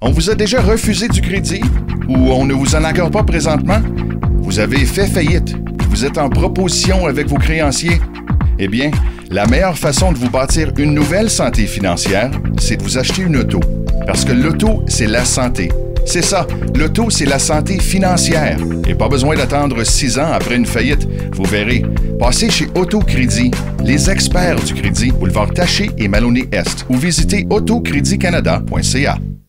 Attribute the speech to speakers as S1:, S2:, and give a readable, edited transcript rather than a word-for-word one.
S1: On vous a déjà refusé du crédit ou on ne vous en accorde pas présentement? Vous avez fait faillite. Vous êtes en proposition avec vos créanciers? Eh bien, la meilleure façon de vous bâtir une nouvelle santé financière, c'est de vous acheter une auto. Parce que l'auto, c'est la santé. C'est ça, l'auto, c'est la santé financière. Et pas besoin d'attendre 6 ans après une faillite. Vous verrez, passez chez Autocrédit, les experts du crédit, boulevard Taché et Maloney-Est, ou visitez autocréditcanada.ca.